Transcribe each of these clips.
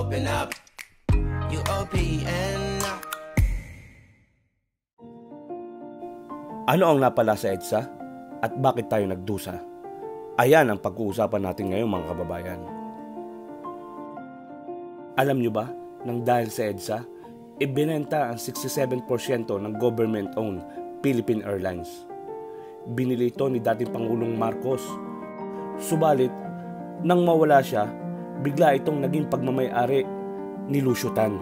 open up. UOPN. Ano ang napala sa EDSA at bakit tayo nagdusa? Ayan ang pag-uusapan natin ngayon mga kababayan. Alam nyo ba nang dahil sa EDSA, ibinenta ang 67% ng government-owned Philippine Airlines. Binili ito ni dating Pangulong Marcos. Subalit, nang mawala siya, bigla itong naging pagmamay-ari ni Lucio Tan.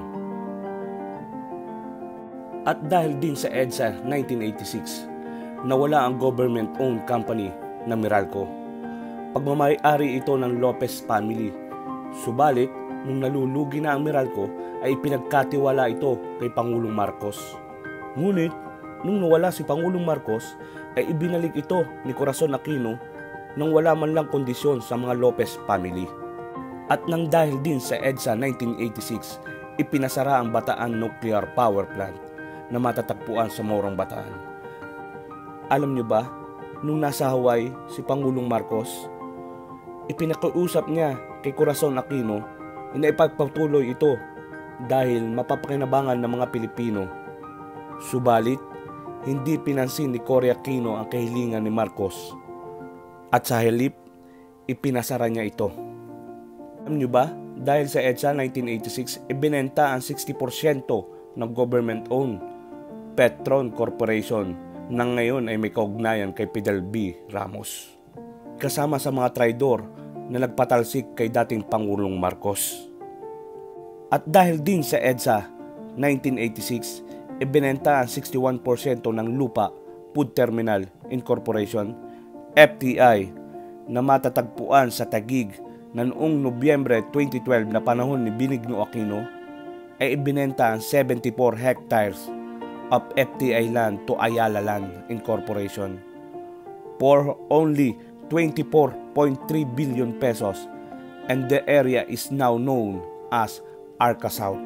At dahil din sa EDSA 1986, nawala ang government-owned company na Meralco. Pagmamay-ari ito ng Lopez family. Subalit, nung nalulugi na ang Meralco, ay pinagkatiwala ito kay Pangulong Marcos. Ngunit, nung nawala si Pangulong Marcos, ay ibinalik ito ni Corazon Aquino nang wala man lang kondisyon sa mga Lopez family. At nang dahil din sa EDSA 1986, ipinasara ang Bataan Nuclear Power Plant na matatagpuan sa Morong Bataan. Alam niyo ba, nung nasa Hawaii si Pangulong Marcos, ipinakiusap niya kay Corazon Aquino na ipagpatuloy ito dahil mapapakinabangan ng mga Pilipino. Subalit, hindi pinansin ni Cory Aquino ang kahilingan ni Marcos at sa halip, ipinasara niya ito. Alam niyo ba, dahil sa EDSA 1986, ibinenta ang 60% ng government-owned Petron Corporation na ngayon ay may kaugnayan kay Fidel B. Ramos, kasama sa mga traidor na nagpatalsik kay dating Pangulong Marcos. At dahil din sa EDSA 1986, ibinenta ang 61% ng Lupa Food Terminal Incorporation, FTI, na matatagpuan sa Taguig na noong Nobyembre 2012 na panahon ni Benigno Aquino, ay ibinenta ang 74 hectares of FTI land to Ayala Land Incorporation for only 24.3 billion pesos, and the area is now known as Arca South.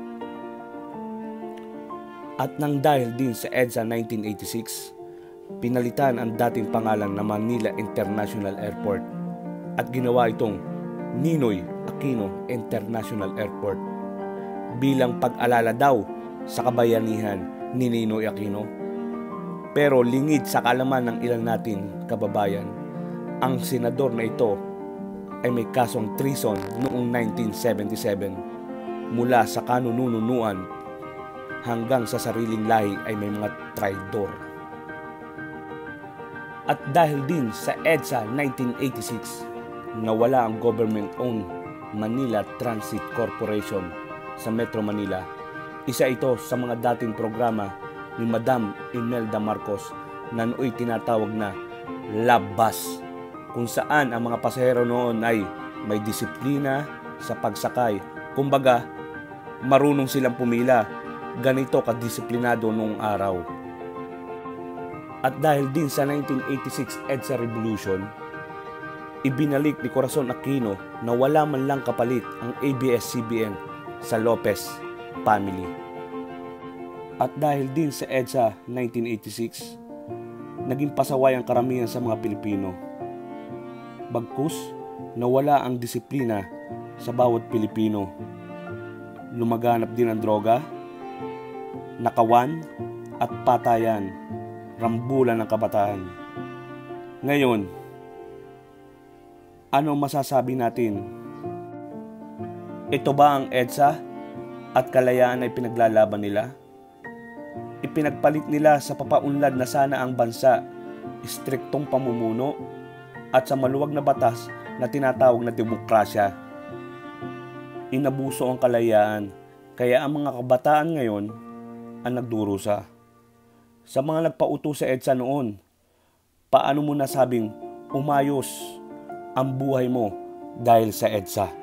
At nang dahil din sa EDSA 1986, pinalitan ang dating pangalan na Manila International Airport at ginawa itong Ninoy Aquino International Airport bilang pag-alala daw sa kabayanihan ni Ninoy Aquino. Pero lingid sa kaalaman ng ilan natin kababayan, ang senador na ito ay may kasong treason noong 1977. Mula sa kanununuan hanggang sa sariling lahi ay may mga traidor. At dahil din sa EDSA 1986, nawala ang government-owned Manila Transit Corporation sa Metro Manila. Isa ito sa mga dating programa ni Madam Imelda Marcos na nooy tinatawag na Love Bus, kung saan ang mga pasahero noon ay may disiplina sa pagsakay. Kumbaga, marunong silang pumila. Ganito kadisiplinado noong araw. At dahil din sa 1986 EDSA Revolution, ibinalik ni Corazon Aquino na wala man lang kapalit ang ABS-CBN sa Lopez family. At dahil din sa EDSA 1986, naging pasaway ang karamihan sa mga Pilipino. Bagkus, nawala ang disiplina sa bawat Pilipino. Lumaganap din ang droga, nakawan at patayan, rambulan ng kabataan. Ngayon, ano masasabi natin? Ito ba ang EDSA at kalayaan ay pinaglalaban nila? Ipinagpalit nila sa papaunlad na sana ang bansa, istriktong pamumuno at sa maluwag na batas na tinatawag na demokrasya. Inabuso ang kalayaan, kaya ang mga kabataan ngayon ang nagdurusa. Sa mga nagpauto sa EDSA noon, paano mo nasabing umayos ang buhay mo dahil sa EDSA?